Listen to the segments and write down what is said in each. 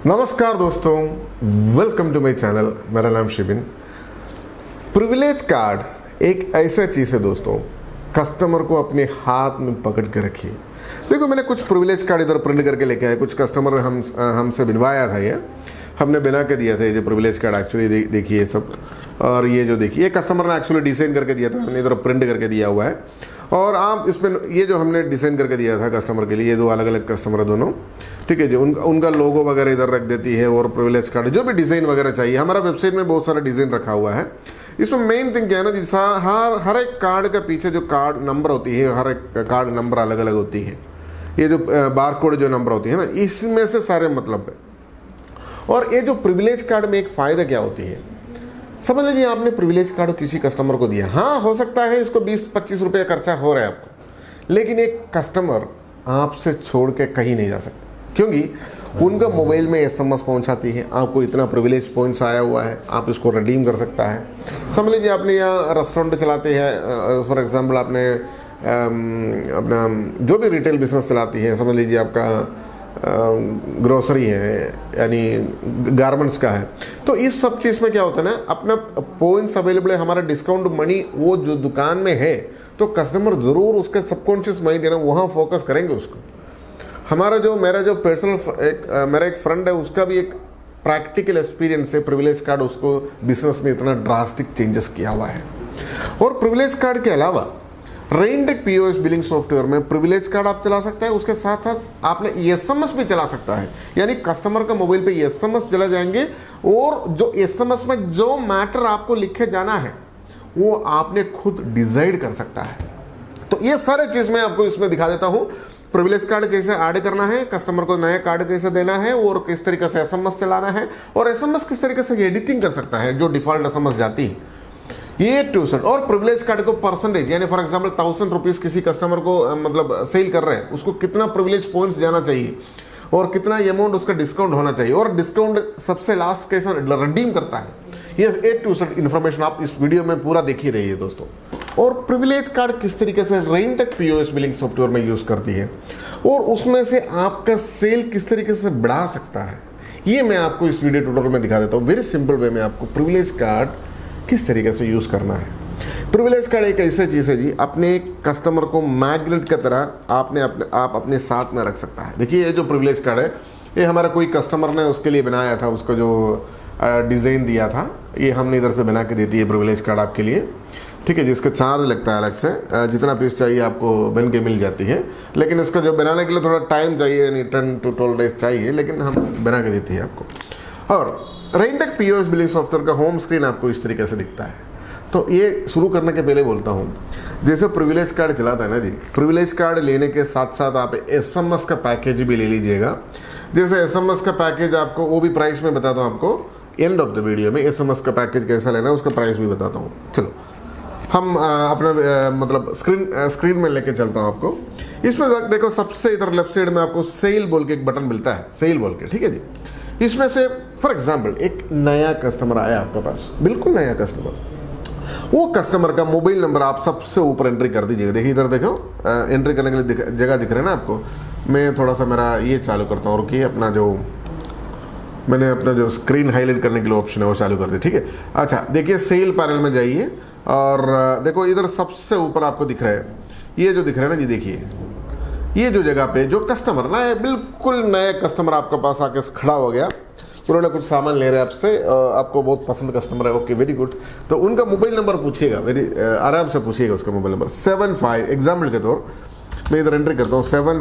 नमस्कार दोस्तों, welcome to my channel. मेरा नाम शिबिन। प्रिविलेज कार्ड एक ऐसा चीज़ है दोस्तों, कस्टमर को अपने हाथ में पकड़ के रखिए। देखो, मैंने कुछ प्रिविलेज कार्ड इधर प्रिंट करके लेके आए। कुछ कस्टमर ने हमसे बनवाया था, ये हमने बना के दिया था। ये जो प्रिविलेज कार्ड एक्चुअली देखिए सब, और ये जो देखिए, ये कस्टमर ने एक्चुअली डिज़ाइन करके दिया था, हमने इधर प्रिंट करके दिया हुआ है। और आप इसमें ये जो हमने डिज़ाइन करके दिया था कस्टमर के लिए, ये दो अलग अलग कस्टमर है दोनों, ठीक है जी। उनका लोगो वगैरह इधर रख देती है, और प्रिविलेज कार्ड जो भी डिज़ाइन वगैरह चाहिए, हमारा वेबसाइट में बहुत सारा डिज़ाइन रखा हुआ है। इसमें मेन थिंग क्या है ना, जैसा हर एक कार्ड के पीछे जो कार्ड नंबर होती है, हर एक कार्ड नंबर अलग अलग होती है। ये जो बार कोड जो नंबर होती है ना, इसमें से सारे मतलब है। और ये जो प्रिविलेज कार्ड में एक फ़ायदा क्या होती है, समझ लीजिए आपने प्रिविलेज कार्ड किसी कस्टमर को दिया। हाँ, हो सकता है इसको 20-25 रुपये खर्चा हो रहा है आपको, लेकिन एक कस्टमर आपसे छोड़ के कहीं नहीं जा सकता, क्योंकि उनका मोबाइल में एसएमएस पहुंचाती है, आपको इतना प्रिविलेज पॉइंट्स आया हुआ है, आप इसको रिडीम कर सकता है। समझ लीजिए आपने यहाँ रेस्टोरेंट चलाते हैं, फॉर एग्जांपल आपने अपना जो भी रिटेल बिजनेस चलाती है, समझ लीजिए आपका ग्रोसरी है, यानी गारमेंट्स का है, तो इस सब चीज़ में क्या होता है ना, अपना पॉइंट्स अवेलेबल है, हमारा डिस्काउंट मनी वो जो दुकान में है, तो कस्टमर ज़रूर उसके सबकॉन्शियस माइंड है ना, वहाँ फोकस करेंगे उसको। मेरा जो पर्सनल मेरा एक फ्रेंड है, उसका भी एक प्रैक्टिकल एक्सपीरियंस है, प्रिविलेज कार्ड उसको बिजनेस में इतना ड्रास्टिक चेंजेस किया हुआ है। और प्रिविलेज कार्ड के अलावा रेनटेक पीओएस बिलिंग सॉफ्टवेयर में प्रिविलेज कार्ड आप चला सकते हैं, उसके साथ साथ आपने एसएमएस भी चला सकता है, यानी कस्टमर का मोबाइल पे एसएमएस चला जाएंगे, और जो एसएमएस में जो मैटर आपको लिखे जाना है वो आपने खुद डिसाइड कर सकता है। तो ये सारे चीज़ मैं आपको इसमें दिखा देता हूँ। प्रिविलेज कार्ड कैसे ऐड करना है, कस्टमर को नया कार्ड कैसे देना है, और किस तरीके से एसएमएस चलाना है, और एसएमएस किस तरीके से एडिटिंग कर सकता है जो डिफॉल्ट एसएमएस जाती है, ये ट्यूशन। और प्रिविलेज कार्ड को परसेंटेज, यानी फॉर एग्जांपल 1000 रुपीज़ किसी कस्टमर को मतलब सेल कर रहे हैं, उसको कितना प्रिविलेज पॉइंट्स जाना चाहिए, और कितना अमाउंट उसका डिस्काउंट होना चाहिए, और डिस्काउंट सबसे लास्ट कैसे रिडीम करता है, ये ए टू जेड इन्फॉर्मेशन आप इस वीडियो में पूरा देख ही रही है दोस्तों। और प्रिविलेज कार्ड किस तरीके से रेनटेक पीओएस बिलिंग सॉफ्टवेयर में यूज़ करती है, और उसमें से आपका सेल किस तरीके से बढ़ा सकता है, ये मैं आपको इस वीडियो ट्यूटोरियल में दिखा देता हूँ। वेरी सिंपल वे में आपको प्रिविलेज कार्ड किस तरीके से यूज़ करना है। प्रिविलेज कार्ड एक ऐसी चीज़ है जी, अपने कस्टमर को मैग्नेट की तरह आप अपने साथ में रख सकता है। देखिए, ये जो प्रिविलेज कार्ड है, ये हमारा कोई कस्टमर ने उसके लिए बनाया था, उसको जो डिज़ाइन दिया था, ये हमने इधर से बना के देती है प्रिविलेज कार्ड आपके लिए, ठीक है। जिसका चार्ज लगता है अलग से, जितना पीस चाहिए आपको बन के मिल जाती है, लेकिन इसका जो बनाने के लिए थोड़ा टाइम चाहिए, यानी 10 to 12 डेज चाहिए, लेकिन हम बना के देती है आपको। और रेनटेक पीओएस बिलिंग सॉफ्टवेयर का होम स्क्रीन आपको इस तरीके से दिखता है। तो ये शुरू करने के पहले बोलता हूँ, जैसे प्रिविलेज कार्ड चलाता है ना जी, प्रिविलेज कार्ड लेने के साथ साथ आप एसएमएस का पैकेज भी ले लीजिएगा। जैसे एसएमएस का पैकेज आपको, वो भी प्राइस में बताता हूँ आपको एंड ऑफ द वीडियो में, एसएमएस का पैकेज कैसा लेना है उसका प्राइस भी बताता हूँ। चलो हम अपना मतलब स्क्रीन में लेके चलता हूँ आपको। इसमें देखो, सबसे इधर लेफ्ट साइड में आपको सेल बोल के एक बटन मिलता है, सेल बोल के, ठीक है जी। इसमें से फॉर एग्जाम्पल एक नया कस्टमर आया आपके पास, बिल्कुल नया कस्टमर, वो कस्टमर का मोबाइल नंबर आप सबसे ऊपर एंट्री कर दीजिएगा। देखिए इधर देखो, एंट्री करने के लिए जगह दिख रहा है ना आपको। मैं थोड़ा सा मेरा ये चालू करता हूँ, रुकिए, मैंने अपना जो स्क्रीन हाईलाइट करने के लिए ऑप्शन है वो चालू कर दी, ठीक है। अच्छा, देखिए सेल पैनल में जाइए, और देखो इधर सबसे ऊपर आपको दिख रहा है, ये जो दिख रहा है ना जी, देखिए ये जो जगह पे जो कस्टमर ना, बिल्कुल नया कस्टमर आपके पास आके खड़ा हो गया, उन्होंने कुछ सामान ले रहे हैं आपसे, आपको बहुत पसंद कस्टमर है, ओके वेरी गुड। तो उनका मोबाइल नंबर पूछिएगा, वेरी आराम से पूछिएगा उसका मोबाइल नंबर। 75 एग्जाम्पल के तौर मैं इधर एंट्री करता हूँ,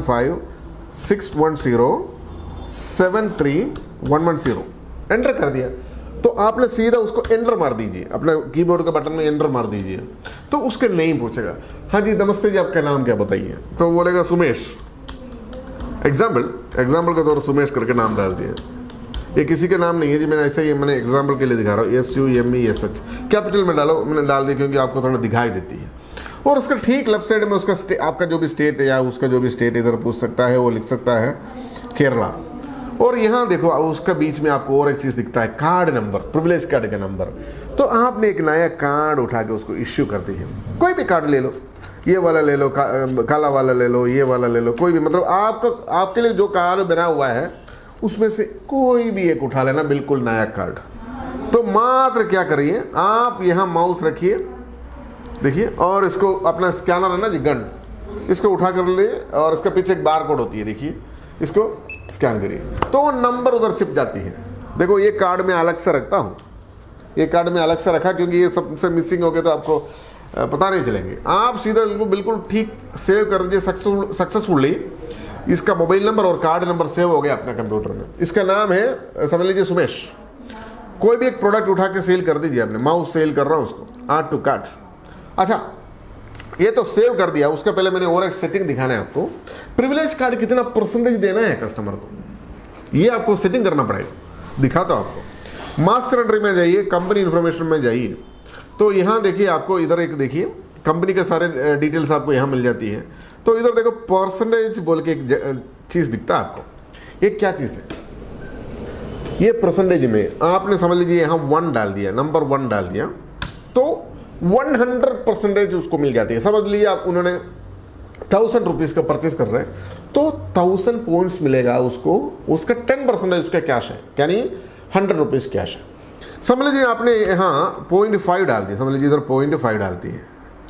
7561073110 एंटर कर दिया। तो आपने सीधा उसको एंटर मार दीजिए, अपने कीबोर्ड के बटन में एंटर मार दीजिए, तो उसके नहीं पूछेगा, हाँ जी नमस्ते जी, आपका नाम क्या बताइए, तो बोलेगा सुमेश। एग्जाम्पल के तौर सुमेश करके नाम डाल दिया। ये किसी के नाम नहीं है जी, मैंने ऐसे ही मैंने एग्जाम्पल के लिए दिखा रहा हूँ। SUMESH कैपिटल में डालो, मैंने डाल दिया क्योंकि आपको थोड़ा दिखाई देती है। और उसका ठीक लेफ्ट साइड में उसका आपका जो भी स्टेट है, या उसका जो भी स्टेट इधर पूछ सकता है, वो लिख सकता है केरला। और यहाँ देखो उसका बीच में आपको और एक चीज़ दिखता है, कार्ड नंबर, प्रिविलेज कार्ड का नंबर। तो आपने एक नया कार्ड उठा के उसको इश्यू कर दी है, कोई भी कार्ड ले लो, ये वाला ले लो, काला वाला ले लो, ये वाला ले लो, कोई भी, मतलब आपको आपके लिए जो कार्ड बना हुआ है उसमें से कोई भी एक उठा लेना, बिल्कुल नया कार्ड। तो मात्र क्या करिए, आप यहाँ माउस रखिए, देखिए, और इसको अपना स्कैनर है ना जी, गन, इसको उठा कर ले और इसके पीछे एक बार कोड होती है, देखिए, इसको स्कैन करिए तो वो नंबर उधर छिप जाती है। देखो ये कार्ड में अलग से रखता हूँ, ये कार्ड में अलग से रखा क्योंकि ये सबसे मिसिंग हो गए तो आपको पता नहीं चलेंगे। आप सीधा इसको बिल्कुल ठीक सेव कर दीजिए सक्सेसफुली। इसका मोबाइल नंबर और कार्ड नंबर सेव हो गया अपने कंप्यूटर में। इसका नाम है, समझ लीजिए, सुमेश। कोई भी एक प्रोडक्ट उठा के सेल कर दीजिए, आपने माउस सेल कर रहा हूँ उसको, आर्ट टू कार्ट। अच्छा, ये तो सेव कर दिया, उसके पहले मैंने और एक सेटिंग दिखाना है आपको। प्रिविलेज कार्ड कितना परसेंटेज देना है कस्टमर को, ये आपको सेटिंग करना पड़ेगा। दिखाता हूँ आपको। मास्टर एंट्री में जाइए, कंपनी इंफॉर्मेशन में जाइए, तो यहाँ देखिए आपको इधर एक देखिए कंपनी के सारे डिटेल्स आपको यहाँ मिल जाती है। तो इधर देखो परसेंटेज बोल के एक चीज़ दिखता है आपको। ये क्या चीज़ है, ये परसेंटेज में आपने समझ लीजिए यहाँ 1 डाल दिया, नंबर 1 डाल दिया तो 100% उसको मिल जाती है। समझ लीजिए आप, उन्होंने 1000 रुपीज़ का परचेस कर रहे हैं तो 1000 पॉइंट्स मिलेगा उसको, उसका 10% उसका कैश है, यानी 100 रुपीज़ कैश है। समझ लीजिए आपने यहाँ 0.5 डाल दिया, समझ लीजिए इधर 0.5 डालती है,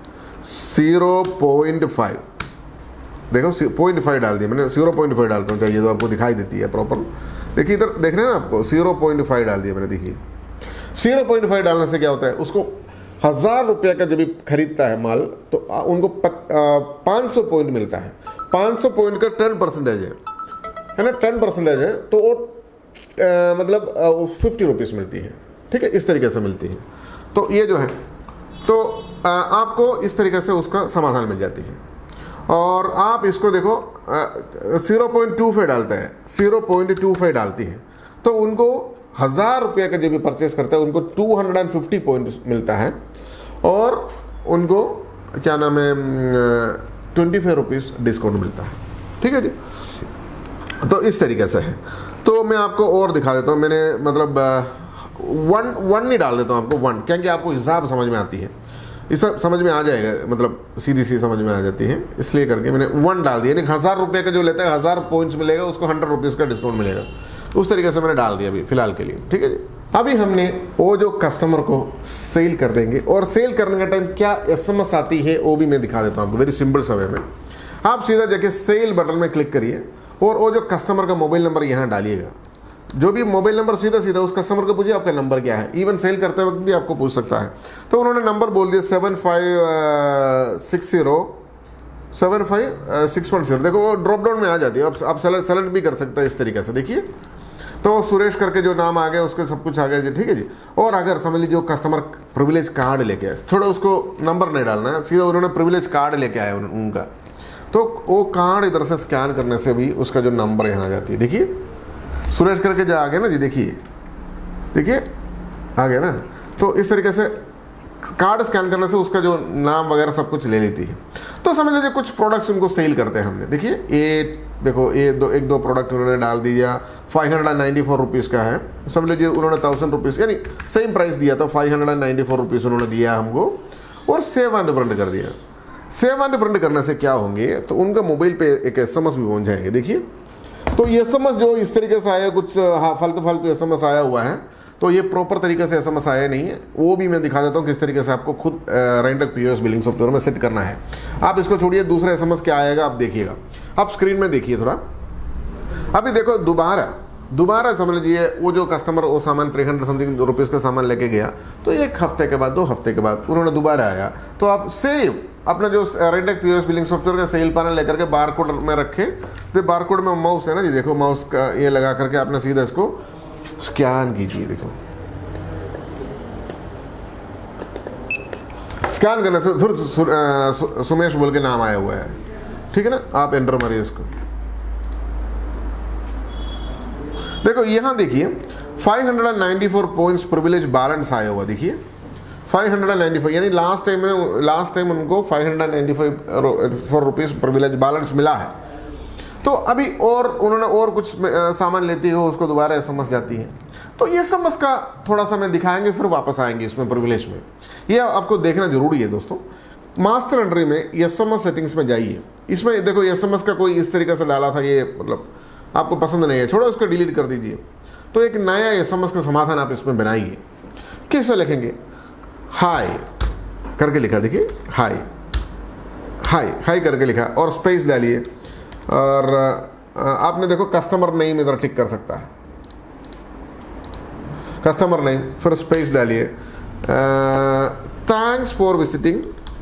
0.5, देखो 0.5 डाल दिया मैंने, 0.5 डालता हूँ चाहिए तो आपको दिखाई देती है प्रॉपर। देखिए इधर देख रहे हैं ना आपको, 0.5 डाल दिया मैंने। देखिए 0.5 डालने से क्या होता है, उसको 1000 रुपये का जब भी खरीदता है माल तो उनको 500 पॉइंट मिलता है। 500 पॉइंट का 10% है ना, 10% है तो वो मतलब 50 रुपीज़ मिलती है। ठीक है, इस तरीके से मिलती है। तो ये जो है तो आपको इस तरीके से उसका समाधान मिल जाती है। और आप इसको देखो 0.25 डालते हैं, 0.25 डालती है तो उनको 1000 रुपये का जब भी परचेस करता है उनको 250 पॉइंट मिलता है और उनको क्या नाम है 25 रुपीज़ डिस्काउंट मिलता है। ठीक है जी, तो इस तरीके से है। तो मैं आपको और दिखा देता हूँ, मैंने मतलब 1 नहीं डाल देता हूँ आपको 1, क्योंकि आपको हिसाब समझ में आती है, ये सब समझ में आ जाएगा, मतलब सीधी सी समझ में आ जाती है, इसलिए करके मैंने 1 डाल दिया। यानी 1000 रुपये का जो लेता है 1000 पॉइंट्स मिलेगा उसको 100 रुपीज़ का डिस्काउंट मिलेगा, उस तरीके से मैंने डाल दिया अभी फिलहाल के लिए। ठीक है जी, अभी हमने वो जो कस्टमर को सेल कर देंगे और सेल करने का टाइम क्या SMS आती है वो भी मैं दिखा देता हूँ आपको वेरी सिंपल सा वे में। आप सीधा जाके सेल बटन में क्लिक करिए और वो जो कस्टमर का मोबाइल नंबर यहाँ डालिएगा। जो भी मोबाइल नंबर सीधा सीधा उस कस्टमर को पूछिए आपका नंबर क्या है, इवन सेल करते वक्त भी आपको पूछ सकता है। तो उन्होंने नंबर बोल दिया 7560 देखो वो ड्रॉप डाउन में आ जाती है, आप सेलेक्ट भी कर सकते हैं इस तरीके से। देखिए तो सुरेश करके जो नाम आ गया उसके सब कुछ आ गया जी। ठीक है जी, और अगर समझ लीजिए कस्टमर प्रिविलेज कार्ड लेके आए, थोड़ा उसको नंबर नहीं डालना है, सीधा उन्होंने प्रिविलेज कार्ड लेके आए उनका, तो वो कार्ड इधर से स्कैन करने से भी उसका जो नंबर यहाँ आ जाती है। देखिए सुरेश करके जो आ गया ना जी, देखिए देखिए आ गया ना। तो इस तरीके से कार्ड स्कैन करने से उसका जो नाम वगैरह सब कुछ ले लेती है। तो समझ लीजिए कुछ प्रोडक्ट्स उनको सेल करते हैं हमने। देखिए ये देखो ये एक दो प्रोडक्ट उन्होंने डाल दिया, 594 रुपीज़ का है। समझ लीजिए उन्होंने 1000 रुपीज़ यानी सेम प्राइस दिया था, 594 रुपीज़ उन्होंने दिया हमको और सेव एंड प्रिंट कर दिया। सेव एंड प्रिंट करने से क्या होंगे तो उनका मोबाइल पे एक SMS भी पहुँच जाएंगे। देखिए तो ये SMS जो इस तरीके से आया, कुछ फालतू SMS आया हुआ है, तो ये प्रॉपर तरीके से SMS आया नहीं है, वो भी मैं दिखा देता हूँ किस तरीके से आपको खुद रेंटक POS बिलिंग सॉफ्टवेयर में सेट करना है। आप इसको छोड़िए, दूसरा SMS क्या आएगा आप देखिएगा, आप स्क्रीन में देखिए थोड़ा। अभी देखो दोबारा समझ लीजिए वो जो कस्टमर वो सामान 300 समथिंग रुपीज़ का सामान लेके गया, तो 1 हफ्ते के बाद 2 हफ्ते के बाद उन्होंने दोबारा आया, तो आप सेम अपना जो रेंटक POS बिलिंग सॉफ्टवेयर का सेल पैनल लेकर के बारकोड में रखें। तो बारकोड में माउस है ना जी, देखो माउस का ये लगा करके आपने सीधा इसको स्कैन कीजिए। देखो स्कैन करने से फिर सुमेश बोल के नाम आया हुआ है, ठीक है ना, आप एंटर मारिए इसको। देखो यहाँ देखिए 594 पॉइंट्स प्रिविलेज बैलेंस आया हुआ, देखिए 595 यानी लास्ट टाइम उनको 594 रुपीज़ प्रिविलेज बैलेंस मिला है। तो अभी और उन्होंने और कुछ सामान लेती हो उसको दोबारा SMS जाती है। तो ये SMS का थोड़ा सा मैं दिखाएंगे, फिर वापस आएंगे इसमें प्रिविलेज में। ये आपको देखना जरूरी है दोस्तों। मास्टर एंट्री में SMS सेटिंग्स में जाइए, इसमें देखो SMS का कोई इस तरीके से डाला था, ये मतलब आपको पसंद नहीं है, छोड़ो उसको डिलीट कर दीजिए। तो एक नया एसएमएस का समाधान आप इसमें बनाइए। कैसे लिखेंगे? हाय करके लिखा, देखिए हाय हाय हाय करके लिखा और स्पेस डालिए, और आपने देखो कस्टमर नेम इधर टिक कर सकता है, कस्टमर नेम, फिर स्पेस डालिए, थैंक्स फॉर विजिटिंग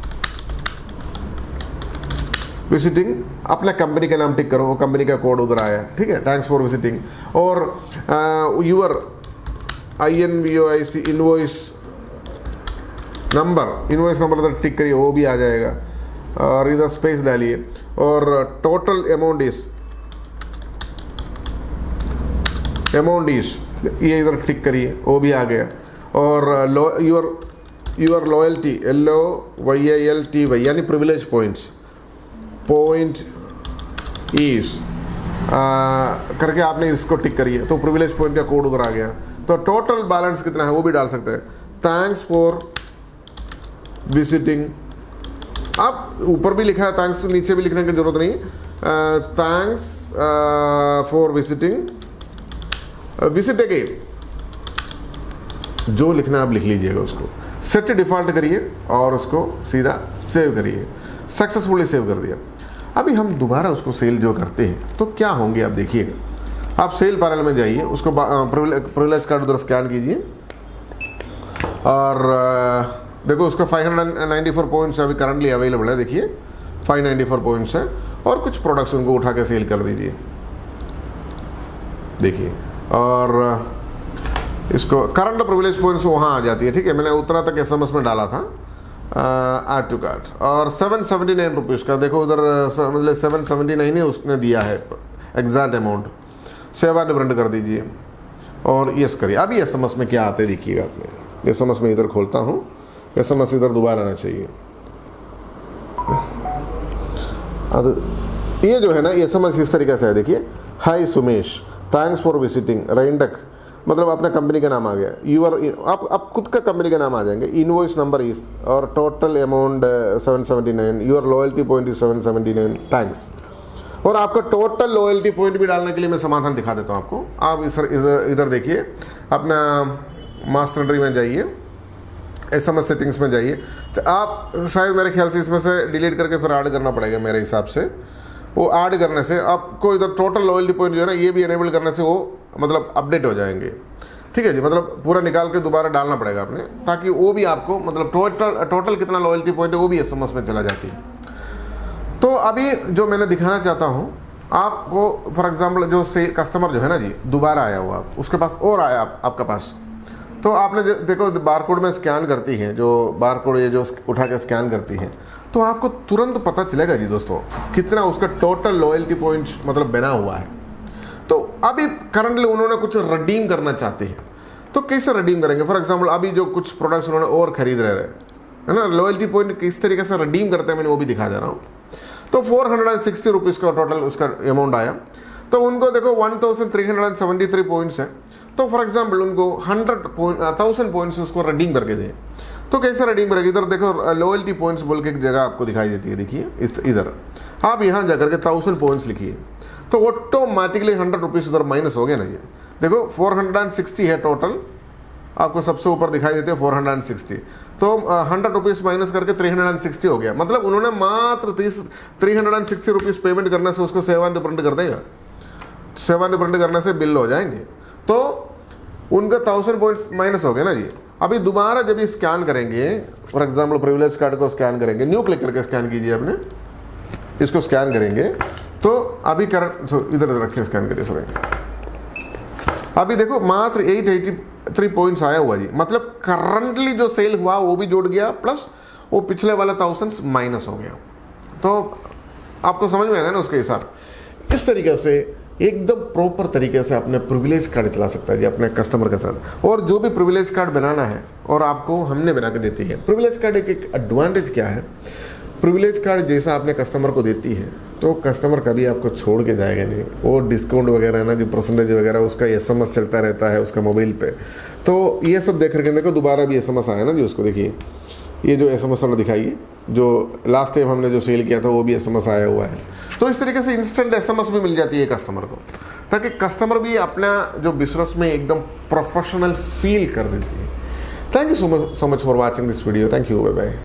अपना कंपनी का नाम टिक करो, वो कंपनी का कोड उधर आया, ठीक है, थैंक्स फॉर विजिटिंग। और यूर INVOIC इनवॉइस नंबर इधर टिक करिए, वो भी आ जाएगा, और इधर स्पेस डालिए, और टोटल अमाउंट इज ये इधर टिक करिए, वो भी आ गया। और यूर लॉयल्टी LOYALTY यानी प्रिविलेज पॉइंट इज करके आपने इसको टिक करिए, तो प्रिविलेज पॉइंट का कोड उधर आ गया। तो टोटल बैलेंस कितना है वो भी डाल सकते हैं, थैंक्स फॉर विजिटिंग। आप ऊपर भी लिखा है थैंक्स, तो नीचे भी लिखने की जरूरत नहीं, thanks for visiting, visit again, जो लिखना आप लिख लीजिएगा, उसको सेट डिफॉल्ट करिए और उसको सीधा सेव करिए। सक्सेसफुली सेव कर दिया। अभी हम दोबारा उसको सेल जो करते हैं तो क्या होंगे आप देखिएगा। आप सेल पैनल में जाइए, उसको प्रिविलेज कार्ड उधर स्कैन कीजिए, और देखो उसका 594 पॉइंट्स अभी करंटली अवेलेबल है, देखिए 594 पॉइंट्स है, और कुछ प्रोडक्ट्स उनको उठा के सेल कर दीजिए, देखिए। और इसको करंट प्रिविलेज पॉइंट्स वहाँ आ जाती है, ठीक है, मैंने उतना तक एसएमएस में डाला था, ऐड टू कार्ट। और 779 रुपीज़ का देखो उधर, मतलब 779 ही उसने दिया है exact amount. Save and print कर दीजिए और यस करिए। अभी एसएमएस में क्या आते देखिएगा आपने, एसएमएस में इधर खोलता हूँ, एसएमएस इधर दोबारा आना चाहिए। अब ये जो है ना एसएमएस इस तरीके से है, देखिए, hi Sumesh, thanks for visiting Rentech, मतलब अपना कंपनी का नाम आ गया, आप खुद का कंपनी का नाम आ जाएंगे, इनवॉइस नंबर इस, और total amount 779, your loyalty point is 779, thanks. और आपका टोटल लॉयल्टी पॉइंट भी डालने के लिए मैं समाधान दिखा देता हूँ आपको। आप इधर देखिए, अपना मास्टर ट्री में जाइए, एसएमएस सेटिंग्स में जाइए। आप शायद मेरे ख्याल से इसमें से डिलीट करके फिर ऐड करना पड़ेगा मेरे हिसाब से। वो ऐड करने से आपको इधर टोटल लॉयल्टी पॉइंट जो है ना, ये भी एनेबल करने से वो मतलब अपडेट हो जाएंगे, ठीक है जी। मतलब पूरा निकाल के दोबारा डालना पड़ेगा आपने, ताकि वो भी आपको मतलब टोटल कितना लॉयल्टी पॉइंट है वो भी एसएमएस में चला जाती है। तो अभी जो मैंने दिखाना चाहता हूँ आपको, फॉर एग्जाम्पल जो से कस्टमर जो है ना जी, दोबारा आया हुआ उसके पास और आया आपका पास, तो आपने देखो बारकोड में स्कैन करती है, जो बारकोड ये जो उठा के स्कैन करती है, तो आपको तुरंत पता चलेगा जी दोस्तों कितना उसका टोटल लॉयल्टी पॉइंट मतलब बना हुआ है। तो अभी करंटली उन्होंने कुछ रिडीम करना चाहते हैं, तो कैसे रिडीम करेंगे? फॉर एग्जांपल अभी जो कुछ प्रोडक्ट्स उन्होंने और खरीद रहे हैं, है ना, लॉयल्टी पॉइंट किस तरीके से रिडीम करते हैं मैंने वो भी दिखा दे रहा हूँ। तो 460 रुपीज़ का टोटल उसका अमाउंट आया, तो उनको देखो 1373 पॉइंट्स है, तो फॉर एग्जाम्पल उनको 1000 पॉइंट्स उसको रिडीम करके दें। तो कैसे रिडीम करेंगे? इधर देखो लॉयल्टी पॉइंट्स बोल के एक जगह आपको दिखाई देती है, देखिए इधर आप यहाँ जाकर के 1000 पॉइंट्स लिखिए, तो ऑटोमेटिकली 100 रुपीज़ उधर माइनस हो गया ना। ये देखो 460 है टोटल, आपको सबसे ऊपर दिखाई देते हैं 460, तो 100 रुपीज़ माइनस करके 360 हो गया। मतलब उन्होंने मात्र 360 रुपीज़ पेमेंट करने से उसको सेव एंड प्रिंट कर देगा, सेव एंड प्रिंट करने से बिल हो जाएंगे, तो उनका 1000 पॉइंट्स माइनस हो गया ना जी। अभी दोबारा जब ये स्कैन करेंगे, फॉर एग्जाम्पल प्रिविलेज कार्ड को स्कैन करेंगे, न्यू क्लिक करके स्कैन कीजिए आपने, इसको स्कैन करेंगे तो अभी करंट इधर रखिए, स्कैन करिए सर। अभी देखो मात्र 883 पॉइंट्स आया हुआ जी, मतलब करंटली जो सेल हुआ वो भी जुड़ गया, प्लस वो पिछले वाला 1000 माइनस हो गया। तो आपको समझ में आएगा ना उसके हिसाब। इस तरीके से एकदम प्रॉपर तरीके से अपने प्रिविलेज कार्ड चला सकता है जी अपने कस्टमर के साथ। और जो भी प्रिविलेज कार्ड बनाना है और आपको हमने बना के देती है प्रिविलेज कार्ड, एक एडवांटेज क्या है, प्रिविलेज कार्ड जैसा आपने कस्टमर को देती है तो कस्टमर कभी आपको छोड़ के जाएगा नहीं। वो डिस्काउंट वगैरह है ना, जो परसेंटेज वगैरह उसका एसएमएस चलता रहता है उसका मोबाइल पे, तो ये सब देख करके देखो दोबारा भी एसएमएस आया ना जी उसको, देखिए ये जो एसएमएस हमने दिखाई, जो लास्ट टाइम हमने जो सेल किया था वो भी एसएमएस आया हुआ है। तो इस तरीके से इंस्टेंट एसएमएस भी मिल जाती है कस्टमर को, ताकि कस्टमर भी अपना जो बिजनेस में एकदम प्रोफेशनल फील कर देती है। Thank you so much for watching this video. Thank you, bye bye.